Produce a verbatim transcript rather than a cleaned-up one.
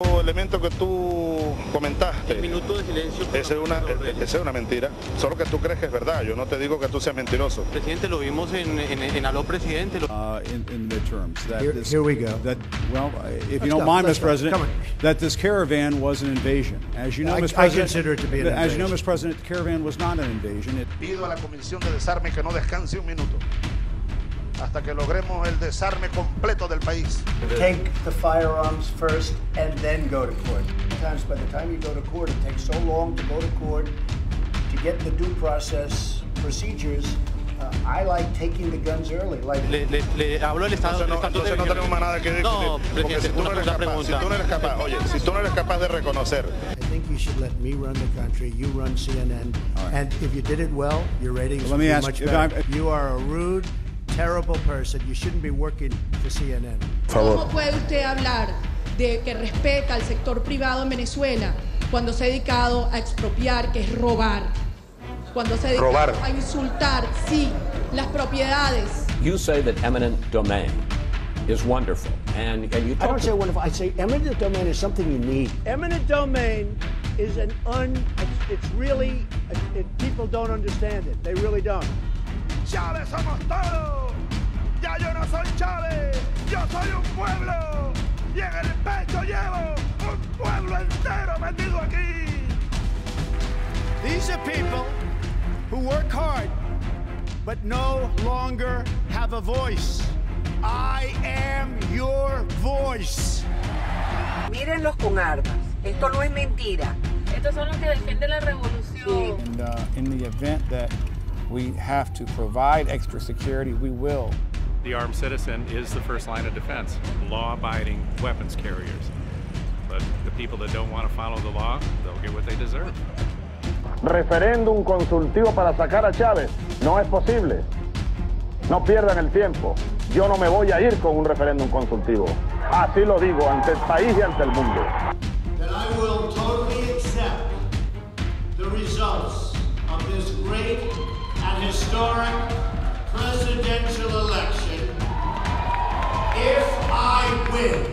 Elemento que tú comentaste, el minuto de silencio. Esa es, una, esa es una mentira, solo que tú crees que es verdad, yo no te digo que tú seas mentiroso. Presidente, lo vimos en, en, en Aló Presidente. Uh, in, in midterms. That here, this, here we go. That, well, if let's you don't go, mind, Mister President, that this caravan was an invasion. As you know, I, Mister I President, consider it to be an as invasion. you know, Mister President, the caravan was not an invasion. It, Pido a la Comisión de Desarme que no descanse un minuto hasta que logremos el desarme completo del país. Take the firearms first and then go to court. Sometimes by the time you go to court, it takes so long to go to court to get the due process procedures. Uh, I like taking the guns early. Like le, le, le hablo del Estado. Entonces no, entonces no tenemos más nada que discutir. No, porque si tú no eres capaz, si tú no eres capaz, oye, si tú no eres capaz de reconocer. I think you should let me run the country. You run C N N, right. And if you did it well, your ratings well, would be ask, much better. You are a rude, terrible person. You shouldn't be working for C N N. ¿Cómo puede usted hablar de que respeta al sector privado en Venezuela cuando se ha dedicado a expropiar, que es robar? Cuando se ha dedicado robar. a insultar, sí, las propiedades. You say that eminent domain is wonderful, and, and you talk I don't say wonderful. I say eminent domain is something you need. Eminent domain is an un. It's, it's really it, people don't understand it. They really don't. Chávez somos todos. Ya yo no soy Chávez. Yo soy un pueblo. Y en el pecho llevo un pueblo entero metido aquí. These are people who work hard, but no longer have a voice. I am your voice. Mírenlos con armas. Esto no es mentira. Estos son los que defienden la revolución. And uh, in the event that we have to provide extra security, we will. The armed citizen is the first line of defense, law-abiding weapons carriers. But the people that don't want to follow the law, they'll get what they deserve. Referéndum consultivo para sacar a Chávez. No es posible. No pierdan el tiempo. Yo no me voy a ir con un referéndum consultivo. Así lo digo ante el país y ante el mundo. That I will totally accept the results of this great and historic presidential election if I win.